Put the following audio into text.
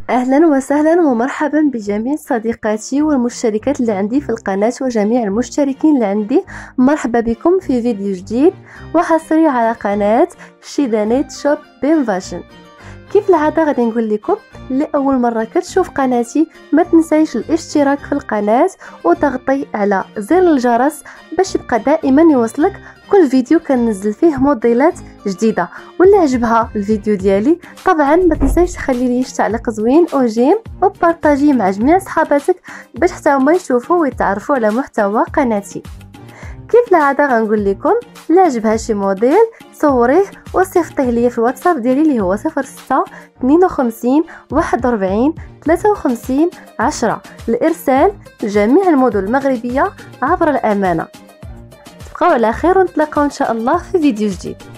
اهلا وسهلا ومرحبا بجميع صديقاتي والمشتركات اللي عندي في القناة وجميع المشتركين اللي عندي. مرحبا بكم في فيديو جديد وحصري على قناة شيدانيت شوب بين فاشن. كيف العادة غادي نقول لكم لأول مرة كتشوف قناتي ما تنسايش الاشتراك في القناة وتغطي على زر الجرس باش يبقى دائما يوصلك كل فيديو كننزل فيه موديلات جديدة. واللي عجبها الفيديو ديالي طبعا ما تنسايش تخلي لي تعليق زوين وجيم وبارطاجي مع جميع صحاباتك باش حتى هما يشوفوا ويتعرفوا على محتوى قناتي. كيف العادة غنقول لكم لا عجبها شي موديل صوريه وصيفطيه ليا في الواتساب ديالي اللي هو 06 52 41 53 10 الارسال لجميع المدن المغربية عبر الامانة. تبقاو على خير ونتلاقاو ان شاء الله في فيديو جديد.